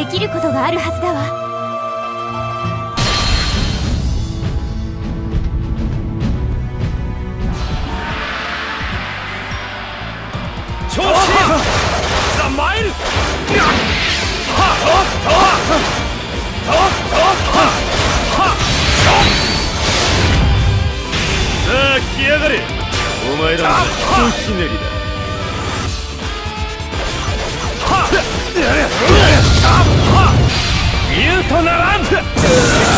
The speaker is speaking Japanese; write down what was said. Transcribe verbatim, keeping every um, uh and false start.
できることがあるはずだわ。 調子ザ・マイルさあ来やがれ。お前らのひとひねりだ。言うとならん。